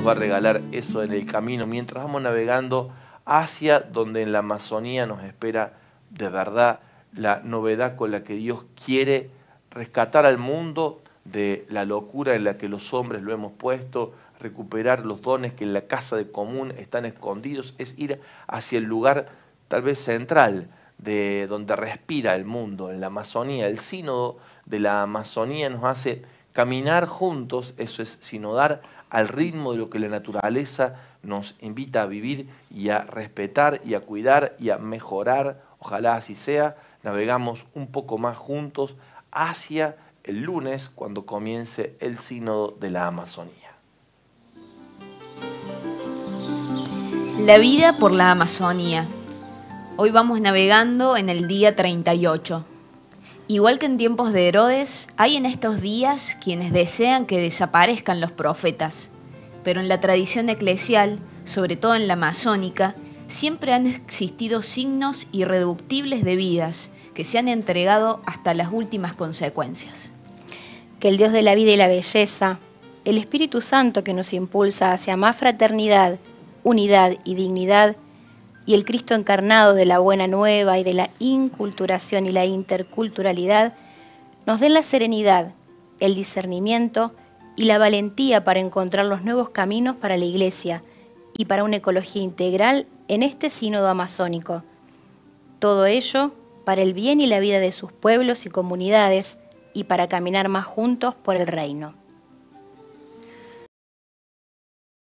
nos va a regalar eso en el camino mientras vamos navegando hacia donde en la Amazonía nos espera de verdad la novedad con la que Dios quiere rescatar al mundo de la locura en la que los hombres lo hemos puesto, recuperar los dones que en la casa de común están escondidos, es ir hacia el lugar tal vez central de donde respira el mundo, en la Amazonía. El sínodo de la Amazonía nos hace caminar juntos, eso es sinodar al ritmo de lo que la naturaleza nos invita a vivir y a respetar y a cuidar y a mejorar. Ojalá así sea. Navegamos un poco más juntos hacia el lunes cuando comience el sínodo de la Amazonía. La vida por la Amazonía. Hoy vamos navegando en el día 38. Igual que en tiempos de Herodes, hay en estos días quienes desean que desaparezcan los profetas. Pero en la tradición eclesial, sobre todo en la amazónica, siempre han existido signos irreductibles de vidas que se han entregado hasta las últimas consecuencias. Que el Dios de la vida y la belleza, el Espíritu Santo que nos impulsa hacia más fraternidad, unidad y dignidad, y el Cristo encarnado de la buena nueva y de la inculturación y la interculturalidad, nos den la serenidad, el discernimiento y la valentía para encontrar los nuevos caminos para la Iglesia y para una ecología integral en este sínodo amazónico. Todo ello para el bien y la vida de sus pueblos y comunidades y para caminar más juntos por el reino.